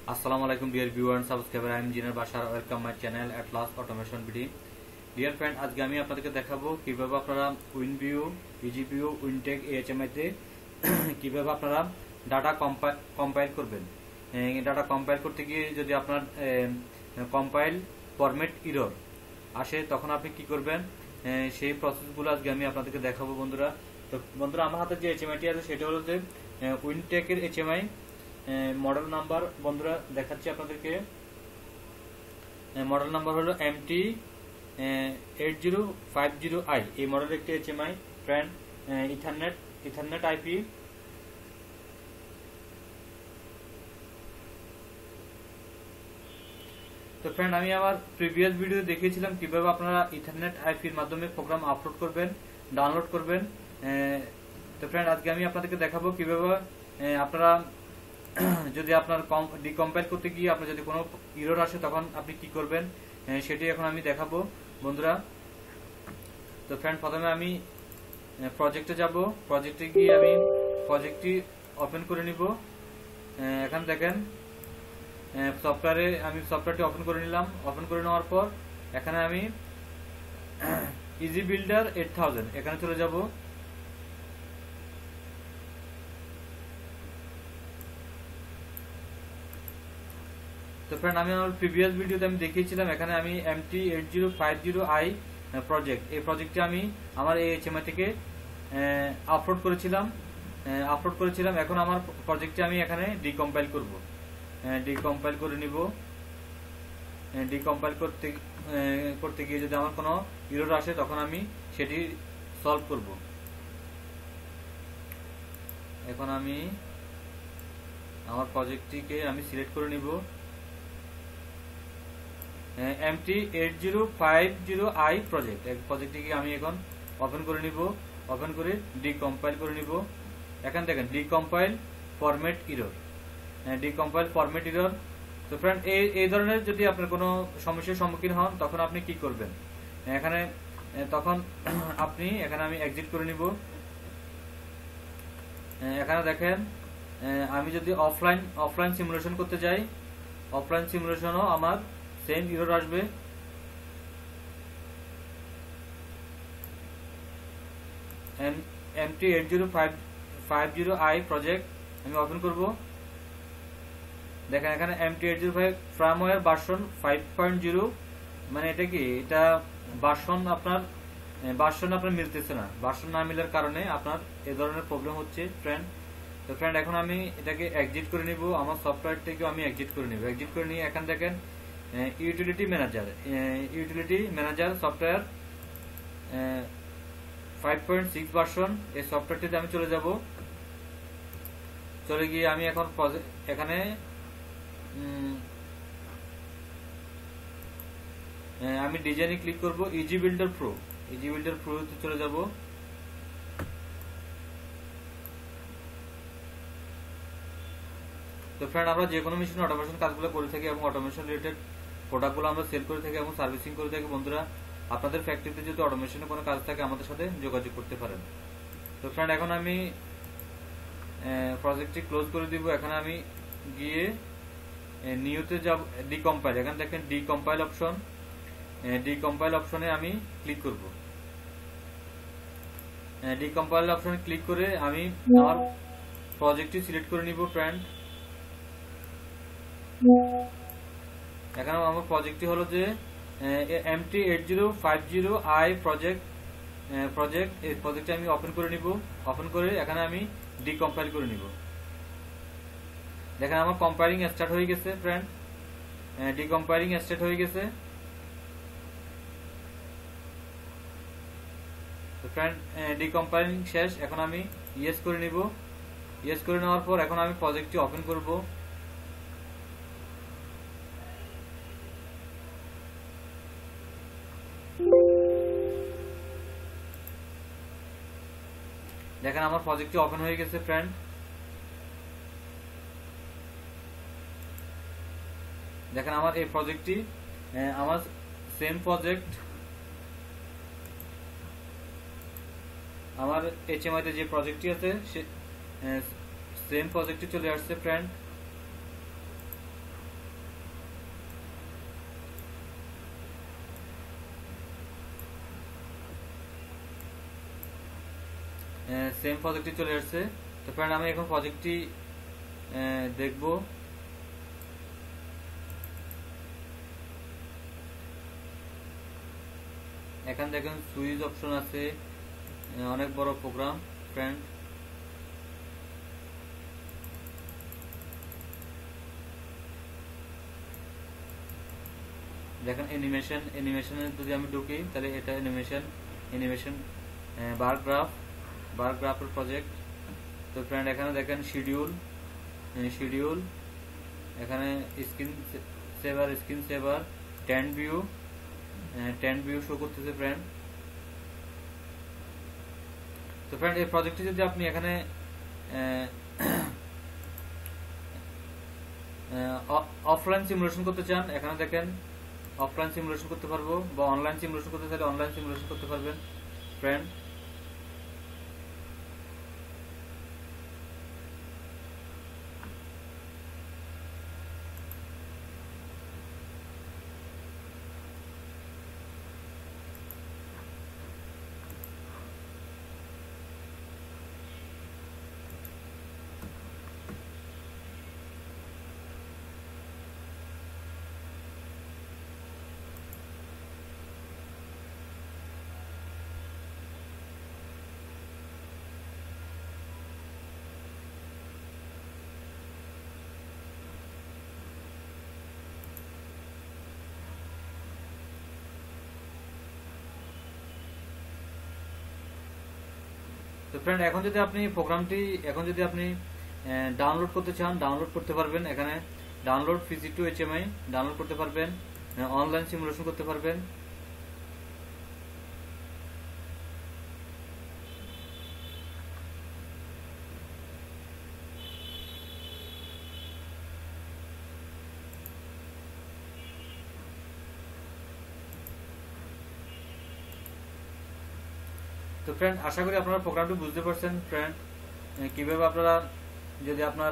Assalamualaikum dear viewer and subscriber, I am Engineer Bashar. Welcome my channel at last automation BD. Dear friend, আজকে আমি আপনাদেরকে দেখাবো কিভাবে আপনারা উইনভিউ, ইজিভিউ, উইনটেক এইচএমআই তে কিভাবে আপনারা ডাটা কম্পাইল করবেন। ডাটা কম্পাইল করতে গিয়ে যদি আপনার কম্পাইল ফরম্যাট এরর আসে তখন আপনি কি করবেন সেই প্রসেসগুলো আজকে আমি আপনাদেরকে দেখাবো বন্ধুরা। তো বন্ধুরা আমার হাতে যে এইচএমআইটি আছে সেটা হলো যে উইনটেকের এইচএমআই মডেল নাম্বার বন্ধুরা দেখাচ্ছি আপনাদেরকে। মডেল নাম্বার হলো MT8050i। এই মডেলের একটি এইচএমআই ফ্রেন্ড, ইথারনেট আইপি। তো ফ্রেন্ড, আমি আমার প্রিভিয়াস ভিডিও দেখিয়েছিলাম কিভাবে আপনারা ইথারনেট আইপির মাধ্যমে প্রোগ্রাম আপলোড করবেন, ডাউনলোড করবেন। তো ফ্রেন্ড, আজকে আমি আপনাদেরকে দেখাবো কিভাবে আপনারা যদি আপনার ডিকম্পাইল করতে গিয়ে আপনার যদি কোনো এরর আসে তখন আপনি কি করবেন সেটি এখন আমি দেখাবো বন্ধুরা। তো ফ্রেন্ড, প্রথমে আমি প্রজেক্টে যাব। প্রজেক্টে গিয়ে আমি প্রজেক্টটি ওপেন করে নিব। এখানে দেখেন আমি সফটওয়্যারটি ওপেন করে নিলাম। ওপেন করে নেওয়ার পর এখানে আমি ইজি বিল্ডার 8000 এখানে চলে যাব। তো ফ্রেন্ড, আমি আমার প্রিভিয়াস ভিডিওতে আমি দেখিয়েছিলাম এখানে আমি MT8050i প্রজেক্ট, এই প্রজেক্টটি আমি আমার এই এইচএমআই থেকে আপলোড করেছিলাম। এখন আমার প্রজেক্টটি আমি এখানে ডিকম্পাইল করব। ডিকম্পাইল করে নিব। ডিকম্পাইল করতে গিয়ে যদি আমার কোনো এরর আসে তখন আমি সেটি সলভ করব। এখন আমি আমার প্রজেক্টটিকে আমি সিলেক্ট করে নিব। MT8050i প্রজেক্ট, এই প্রজেক্টটিকে আমি এখন ওপেন করে নিব। ওপেন করে ডিকম্পাইল করে নিব। এখানে দেখেন decompile format error, decompile format error. তো ফ্রেন্ড, এই ধরনের যদি আপনার কোনো সমস্যার সম্মুখীন হন তখন আপনি কি করবেন এখানে, তখন আপনি এখানে আমি এক্সিট করে নিব। এখানে দেখেন আমি যদি অফলাইন সিমুলেশন করতে যাই, অফলাইন সিমুলেশনও আমার সেম এরর আসবে। MT8050i প্রজেক্ট আমি ওপেন করব। দেখেন এখানে MT8050 ফার্মওয়্যার ভার্সন 5.0, মানে এটা কি, এটা ভার্সন আপনার মিলতেছে না। ভার্সন না মিলার কারণে আপনার এই ধরনের প্রবলেম হচ্ছে ফ্রেন্ড। তো ফ্রেন্ড, এখন আমি এটাকে এক্সিট করে নিব। আমার সফটওয়্যার থেকে আমি এক্সিট করে নিব। এক্সিট করে নিয়ে এখানে দেখেন ইউটিলিটি ম্যানেজার সফটওয়্যার 5.6 ভার্সন, এই সফটওয়্যারটিতে আমি চলে যাব। চলে গিয়ে আমি এখন এখানে আমি ডিজাইনে ক্লিক করব। ইজি বিল্ডার প্রোতে চলে যাব। তো ফ্রেন্ড, আমরা যে কোনো মেশিনে অটোমেশন কাজগুলো করে থাকি এবং অটোমেশন রিলেটেড প্রোডাক্টগুলো আমরা সেল করে থাকি এবং সার্ভিসিং করে থাকি। বন্ধুরা, আপনাদের ফ্যাক্টরিতে যদি অটোমেশনের কোনো কাজ থাকে আমাদের সাথে যোগাযোগ করতে পারেন। তো ফ্রেন্ড, এখন আমি প্রজেক্টটি ক্লোজ করে দিব। এখানে আমি গিয়ে নিউতে যাব, ডিকম্পাইল। এখানে দেখেন ডিকম্পাইল অপশনে আমি ক্লিক করব। ডিকম্পাইল অপশনে ক্লিক করে আমি আমার প্রজেক্টটি সিলেক্ট করে নিব ফ্রেন্ড। এখানে আমার প্রজেক্টটি হলো যে MT8050i প্রজেক্ট। এই প্রজেক্টটি আমি ওপেন করে নিব। ওপেন করে এখানে আমি ডিকম্পাইল করে নিব। দেখেন আমার কম্পাইলিং স্টার্ট হয়ে গেছে ফ্রেন্ড, ডিকম্পাইলিং স্টার্ট হয়ে গেছে। তো ফ্রেন্ড, ডিকম্পাইলিং শেষ। এখন আমি ইয়েস করে নিব। ইয়েস করে নেওয়ার পর এখন আমি প্রজেক্টটি ওপেন করব। দেখেন আমার প্রজেক্টটি ওপেন হয়ে গেছে ফ্রেন্ড। দেখেন আমার এই প্রজেক্টটি, আমার সেম প্রজেক্ট, আমার এইচএমআই তে যে প্রজেক্টটি আছে সেম প্রজেক্টটি চলে আসছে ফ্রেন্ড। সেম প্রজেক্টটি চলে আসছে। তো ফ্রেন্ড আমি এখন প্রজেক্টটি দেখব। এখানে দেখেন সুইচ অপশন আছে, অনেক বড় প্রোগ্রাম ফ্রেন্ড। দেখেন অ্যানিমেশনে যদি আমি ঢুকি তাহলে এটা অ্যানিমেশন বার গ্রাফের প্রজেক্ট। তো ফ্রেন্ড এখানে দেখেন শিডিউল, এখানে স্ক্রিন সেভার 10 ভিউ শো করতেছে ফ্রেন্ড। তো ফ্রেন্ড এই প্রজেক্টটি যদি আপনি এখানে অফলাইন সিমুলেশন করতে চান, এখানে দেখেন অফলাইন সিমুলেশন করতে পারবো, বা অনলাইন সিমুলেশন করতে চাইলে অনলাইন সিমুলেশন করতে পারবেন ফ্রেন্ড। তো ফ্রেন্ড এখন যদি আপনি প্রোগ্রামটি ডাউনলোড করতে চান, ডাউনলোড করতে পারবেন। এখানে download PC to HMI download করতে পারবেন, অনলাইন সিমুলেশন করতে পারবেন। তো ফ্রেন্ড আশা করি আপনারা প্রোগ্রামটি বুঝতে পারছেন ফ্রেন্ড, কিভাবে আপনারা যদি আপনার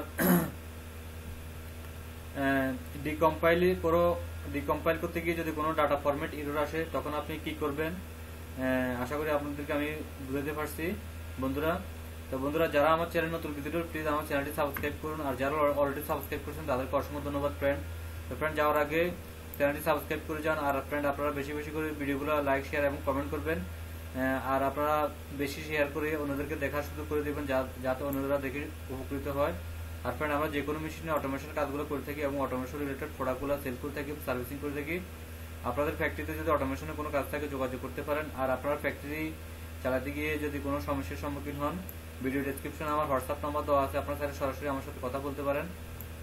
ডিকম্পাইল করতে গিয়ে যদি কোনো ডাটা ফরম্যাট এরর আসে তখন আপনি কি করবেন। আশা করি আপনাদেরকে আমি বুঝাতে পারছি বন্ধুরা। তো বন্ধুরা যারা আমার চ্যানেল নতুন ভিজিটর, প্লিজ আমার চ্যানেলটি সাবস্ক্রাইব করুন, আর যারা অলরেডি সাবস্ক্রাইব করেছেন তাদেরকে অসংখ্য ধন্যবাদ ফ্রেন্ড। তো ফ্রেন্ড যাওয়ার আগে চ্যানেলটি সাবস্ক্রাইব করে যান, আর ফ্রেন্ড আপনারা বেশি বেশি করে ভিডিওগুলো লাইক, শেয়ার এবং কমেন্ট করবেন, আর আপনারা বেশি শেয়ার করে অন্যদেরকে দেখার সুযোগ করে দেবেন, যাতে অন্যরা দেখে উপকৃত হয়। আর ফ্রেন্ড আমরা যে কোনো মেশিনে অটোমেশন কাজগুলো করে থাকি এবং অটোমেশন রিলেটেড প্রোডাক্টগুলো সেল করে থাকি, সার্ভিসিং করে থাকি। আপনাদের ফ্যাক্টরিতে যদি অটোমেশনের কোনো কাজ থাকে যোগাযোগ করতে পারেন। আর আপনার ফ্যাক্টরি চালাতে গিয়ে যদি কোনো সমস্যার সম্মুখীন হন, ভিডিও ডেসক্রিপশনে আমার হোয়াটসঅ্যাপ নাম্বার দেওয়া আছে, আপনারা চাইলে সরাসরি আমার সাথে কথা বলতে পারেন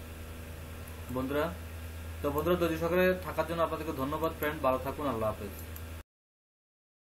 বন্ধুরা। তো বন্ধুরা ধৈর্য সহকারে থাকার জন্য আপনাদেরকে ধন্যবাদ ফ্রেন্ড, ভালো থাকুন, আল্লাহ হাফেজ।